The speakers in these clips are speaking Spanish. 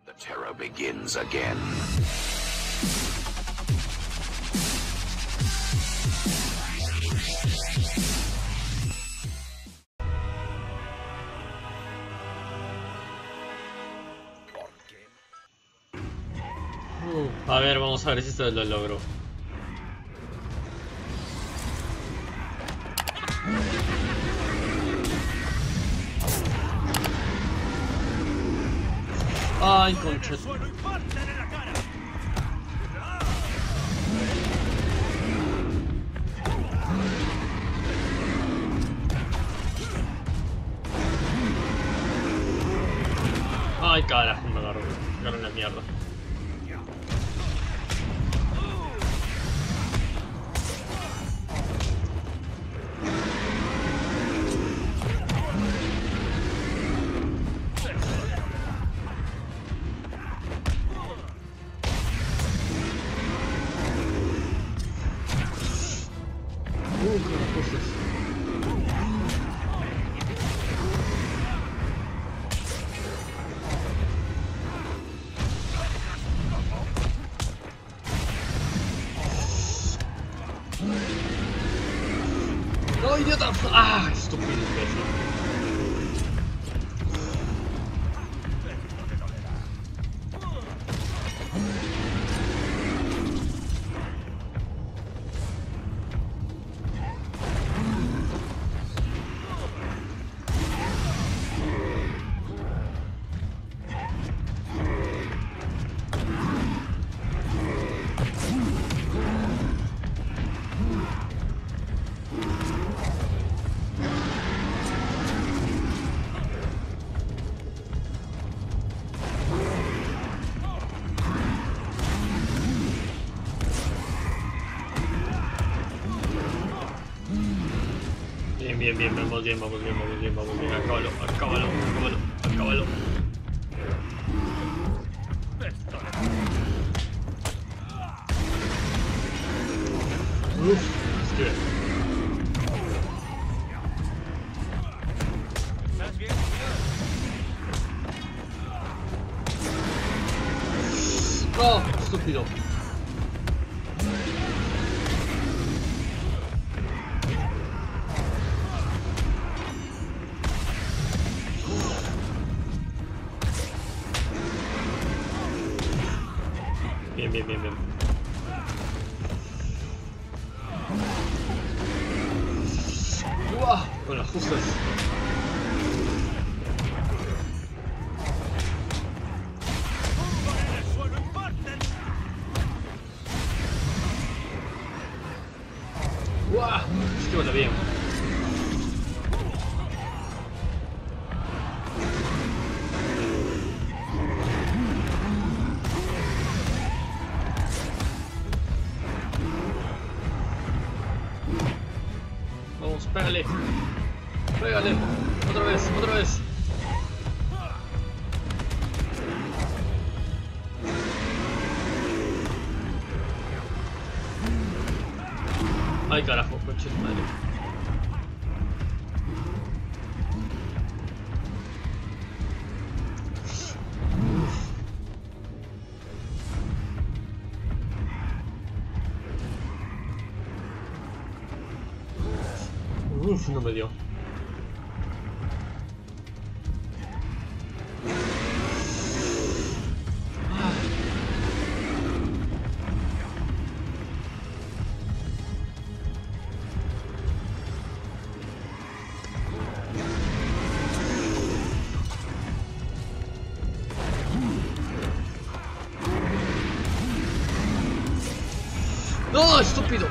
The terror begins again. A ver, vamos a ver si esto lo logro. Ay, concha. Ay, carajo, me agarró en la mierda. ¡No, idiota! ¡Ah! Estúpido imbécil. Bien, vamos bien, acábalo. Uf, hostia. ¿Estás bien? ¡Oh, estúpido! Bien. ¡Uah! Con las justas. ¡Uah! Esquivate bien. Vamos, pégale. Otra vez. Ay, carajo, coche de madre. Uf, no me dio. ¡No, estúpido!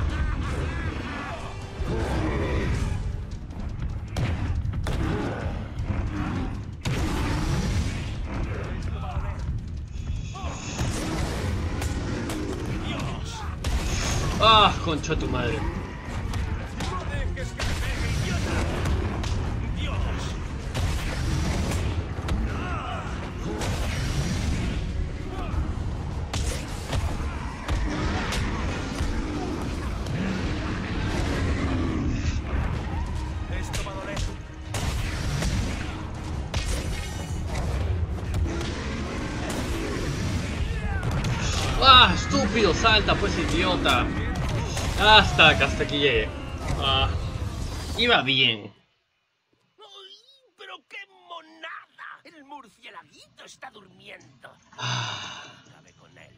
¡Ah, concha tu madre! ¡Ah! ¡Estúpido! ¡Salta, pues, idiota! Hasta aquí llegué. Ah, iba bien. ¡Uy! ¡Pero qué monada! El murcielaguito está durmiendo. Acabe con él.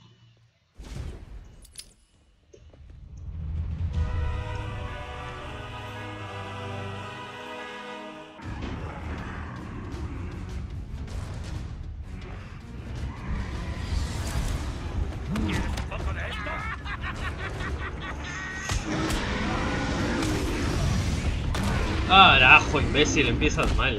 ¿Quieres un poco de esto? Carajo, imbécil, empiezas mal.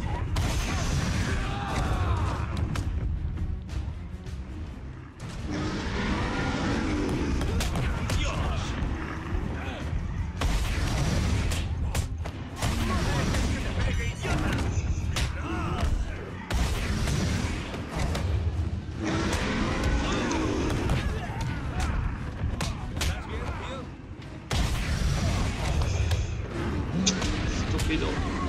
Estúpido.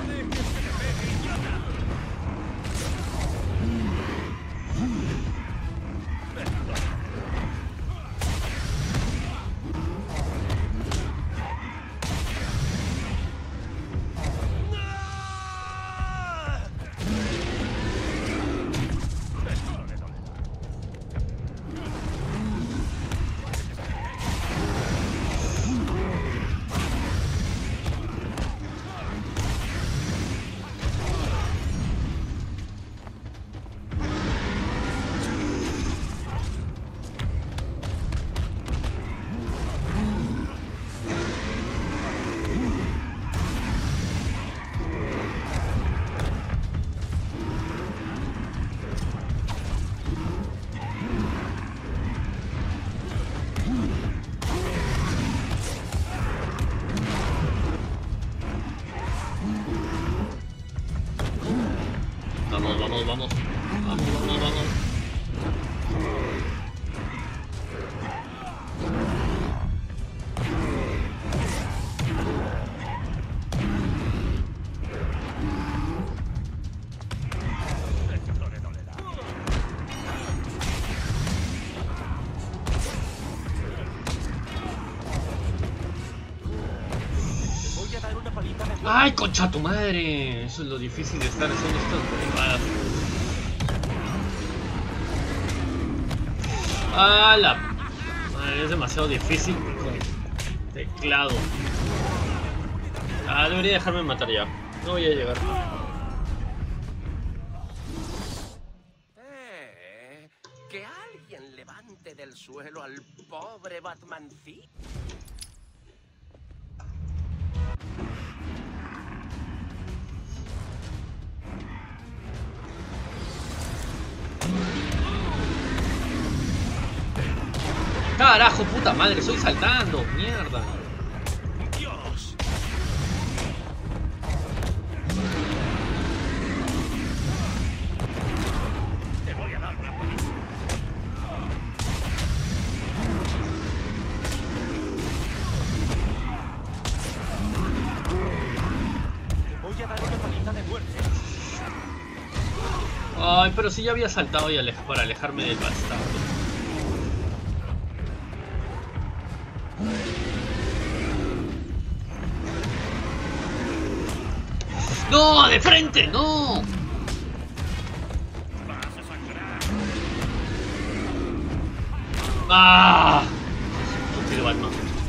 Vamos, vamos, vamos. Vamos, vamos, vamos. Voy a dar una palita de ¡Ay, concha tu madre! Eso es lo difícil de estar haciendo estas bobadas. ¡Ah, la madre! Es demasiado difícil con teclado. Ah, debería dejarme matar ya. No voy a llegar. Que alguien levante del suelo al pobre Batmancito. ¡Carajo, puta madre! ¡Estoy saltando! ¡Mierda! ¡Dios! Te voy a dar una palita. Te voy a dar una palita de muerte. Ay, pero si ya había saltado y para alejarme del bastardo. ¡No! ¡De frente! ¡No! Vas a sangrar. ¡Ah! Estúpido Batman.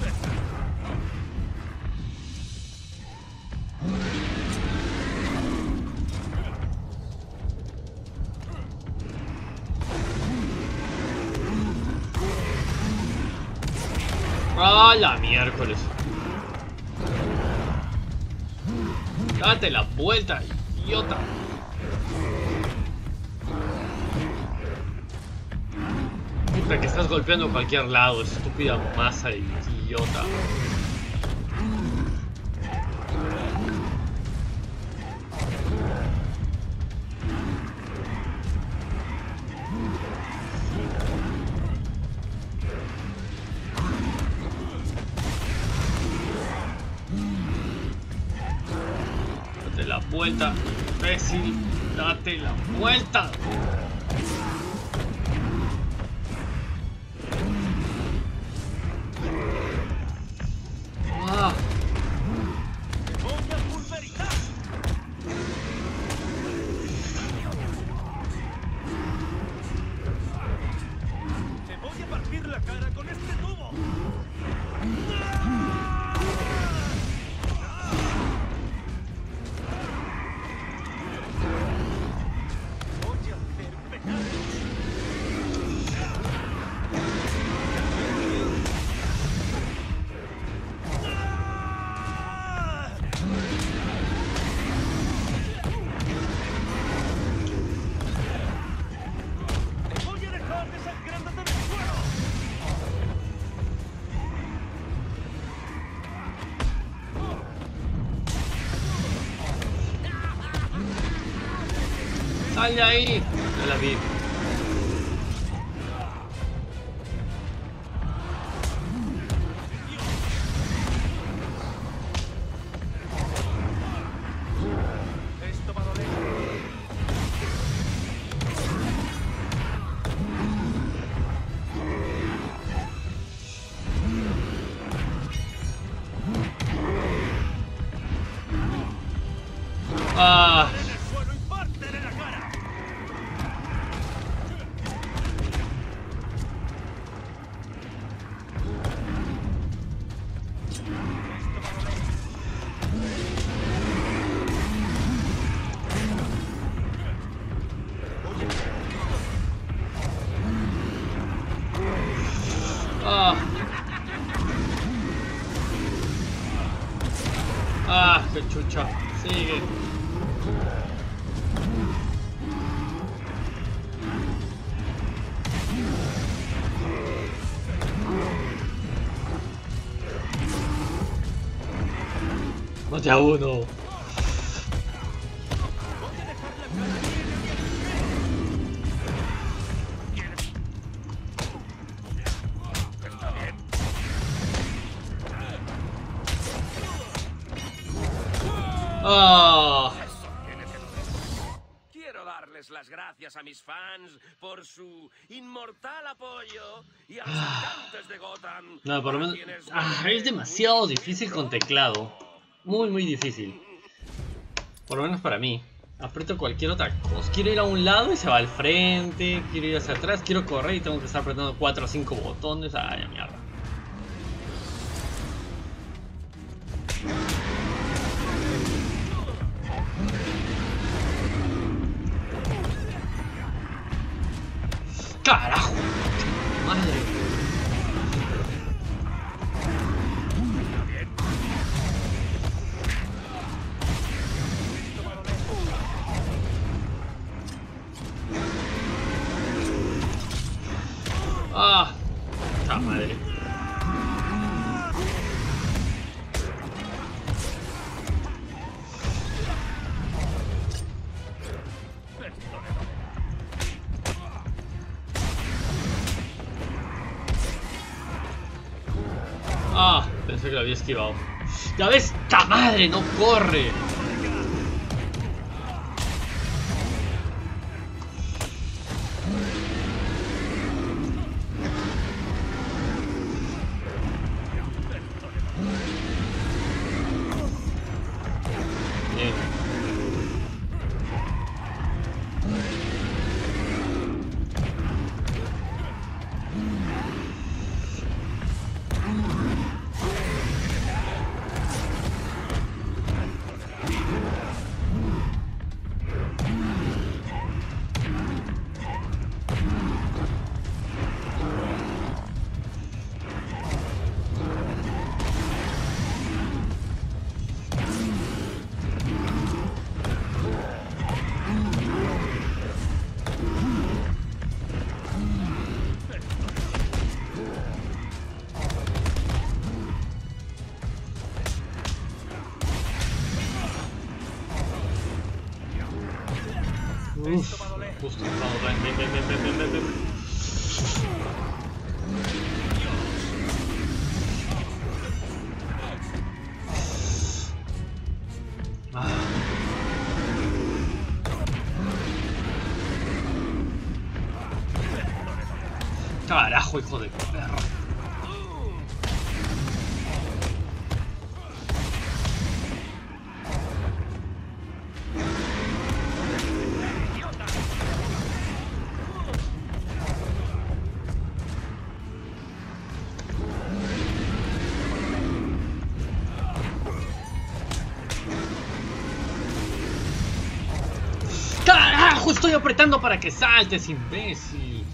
¡Ah, la miércoles! ¡Date la vuelta, idiota! Puta, que estás golpeando a cualquier lado, estúpida masa de idiota. Date la vuelta, imbécil. Date la vuelta. ¡Sal de ahí! No la vi. Esto va a doler. Ah. Ah. Ah, qué chucha. Sigue. Mate a uno. Ah. Quiero darles las gracias a mis fans por su inmortal apoyo y a los habitantes de Gotham. No, por lo menos. Ah, es demasiado difícil con teclado. Muy difícil. Por lo menos para mí. Aprieto cualquier otra cosa. Quiero ir a un lado y se va al frente. Quiero ir hacia atrás. Quiero correr y tengo que estar apretando 4 o 5 botones. Ay, mierda. ¡Carajo! ¡Madre! ¡Ah! ¡Ah, madre! Ah, pensé que lo había esquivado. ¡Ya ves! ¡Ta madre! ¡No corre! Bien. Uf, justo. Vamos, ven. Ah. Carajo, hijo de perro. ¡Carajo! Estoy apretando para que saltes, imbécil.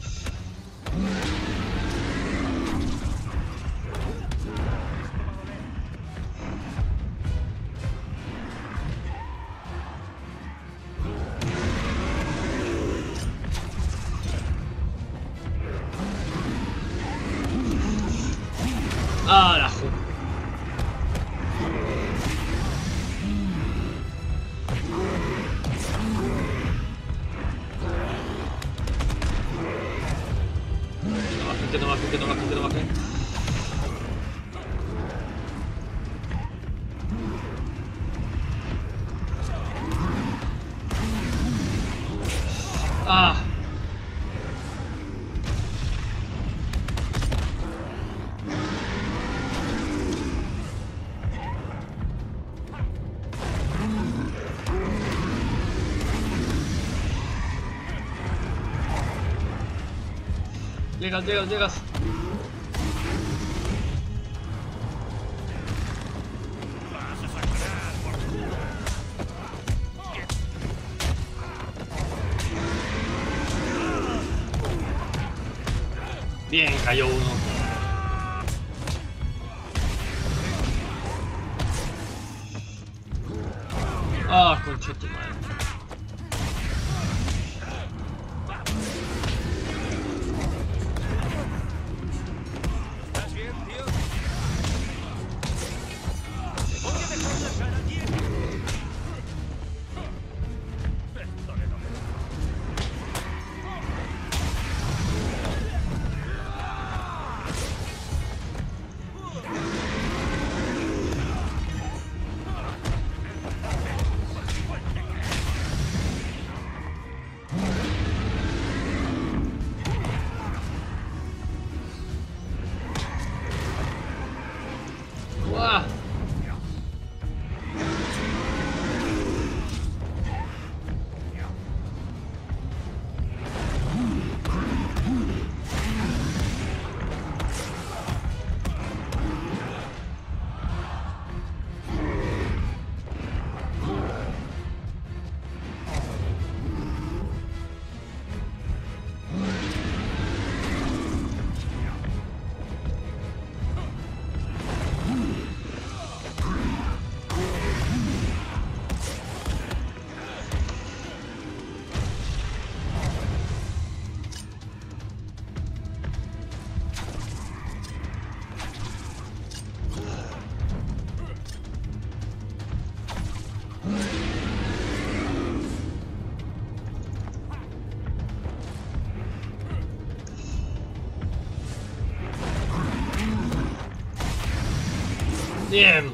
¡Carajo! que no baje, que no baje, que no baje. Ah. Llegas, llegas, llegas. Bien, cayó uno. Ah, concha tu madre. ¿Estás bien, tío? Voy a dejar la cara bien. Perdóneme. ¡Guau! Bien.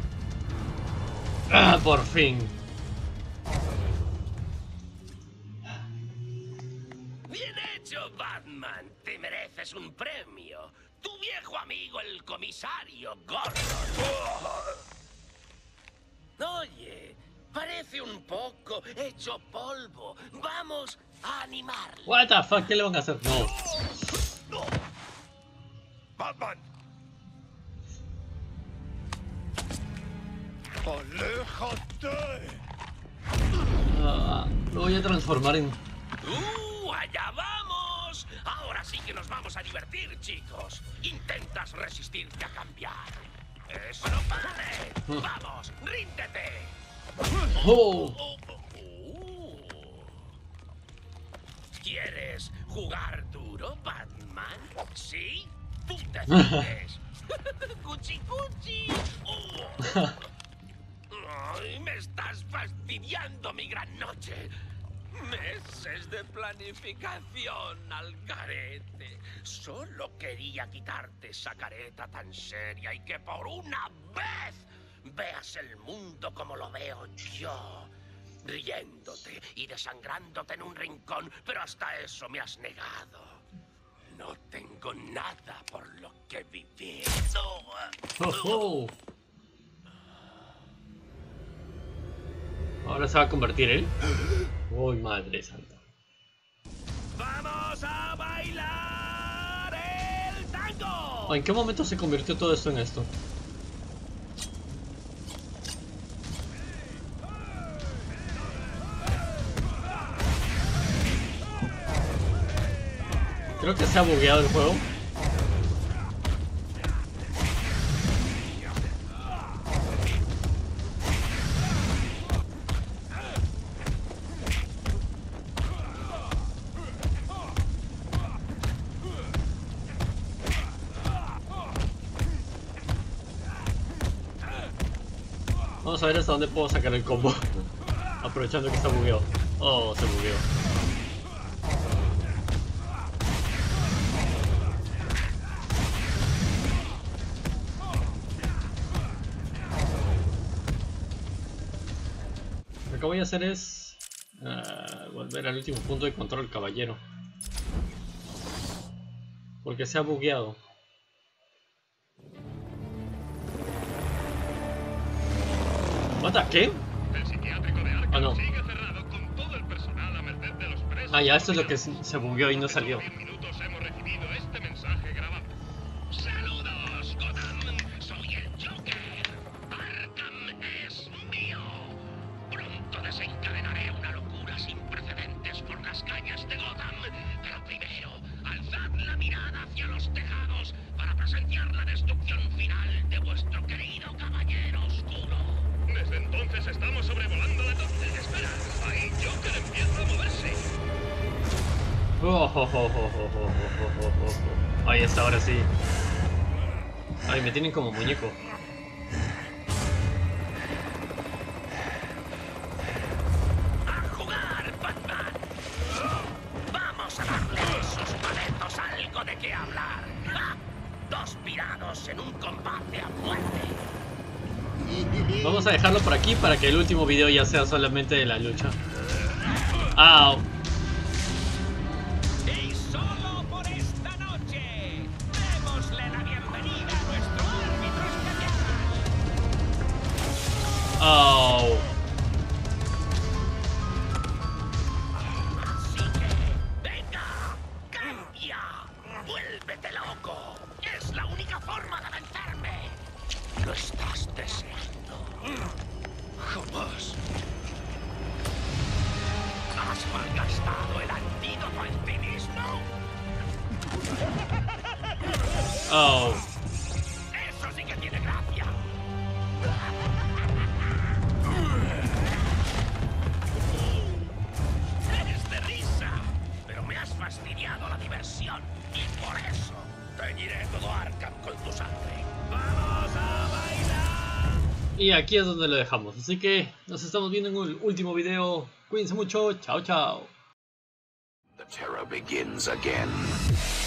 Ah, por fin. Bien hecho, Batman. Te mereces un premio. Tu viejo amigo, el comisario Gordon. Oye, parece un poco hecho polvo. Vamos a animarle. What the fuck, ¿qué le van a hacer? No. Batman. ¡Aléjate! Ah, lo voy a transformar en... ¡Allá vamos! Ahora sí que nos vamos a divertir, chicos. Intentas resistirte a cambiar. ¡Eso no vale! ¡Vamos, ríndete! ¡Oh! ¿Quieres jugar duro, Batman? ¿Sí? Tú decides. ¡Cuchi, cuchi! ¡Ay, me estás fastidiando mi gran noche! Meses de planificación al garete. Solo quería quitarte esa careta tan seria y que por una vez veas el mundo como lo veo yo. Riéndote y desangrándote en un rincón, pero hasta eso me has negado. No tengo nada por lo que vivir. Oh, oh. Ahora se va a convertir él. Uy, madre santa. ¡Vamos a bailar el tango! ¿En qué momento se convirtió todo esto en esto? Creo que se ha bugueado el juego. Vamos a ver hasta dónde puedo sacar el combo. Aprovechando que está bugueado. Oh, se bugueó. que voy a hacer es volver al último punto de control, caballero. Porque se ha bugueado. ¿Mata qué? El psiquiátrico de Arkham Ah, no. sigue cerrado con todo el personal a merced de los presos. Ah, ya, esto es lo que se bugueó y no salió. En 10 minutos hemos recibido este mensaje grabado. ¡Saludos, Gotham! ¡Soy el Joker! ¡Arkham es mío! Pronto desencadenaré una locura sin precedentes por las calles de Gotham. Pero primero, alzad la mirada hacia los tejados para presenciar la destrucción final de vuestro querido caballero oscuro. Desde entonces estamos sobrevolando la torre. Espera, ahí Joker empieza a moverse. Ahí está, ahora sí. Ay, me tienen como muñeco. ¡A jugar, Batman! ¡Vamos a darle a esos paletos algo de qué hablar! ¡Ja! Dos pirados en un combate a muerte. Vamos a dejarlo por aquí para que el último video ya sea solamente de la lucha. ¡Au! Y solo por esta noche, démosle la bienvenida a nuestro árbitro especial. ¡Au! Así que, venga, cambia, vuélvete loco. Es la única forma de vencerme. Lo estás deseando. Jamás. ¿Has malgastado el antídoto en ti mismo? ¡Au! Eso sí que tiene gracia. Eres de risa, pero me has fastidiado la diversión. Y por eso teñiré todo Arkham con tu sangre. ¡Vamos a bailar! Y aquí es donde lo dejamos. Así que nos estamos viendo en el último video. Cuídense mucho. Chao, chao. The terror begins again.